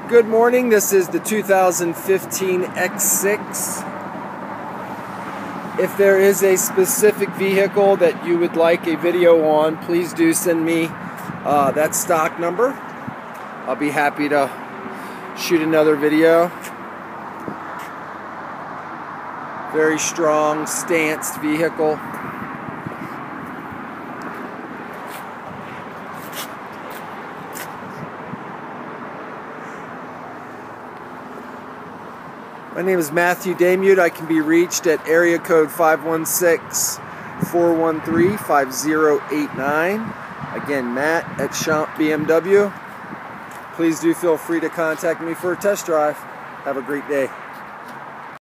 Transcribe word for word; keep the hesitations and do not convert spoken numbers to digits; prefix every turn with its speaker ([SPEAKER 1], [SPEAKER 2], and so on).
[SPEAKER 1] Good morning, this is the two thousand fifteen X six. If there is a specific vehicle that you would like a video on, please do send me uh, that stock number. I'll be happy to shoot another video. Very strong, stanced vehicle. My name is Matthew D. I can be reached at area code five one six, four one three, five zero eight nine. Again, Matt at Champ B M W. Please do feel free to contact me for a test drive. Have a great day.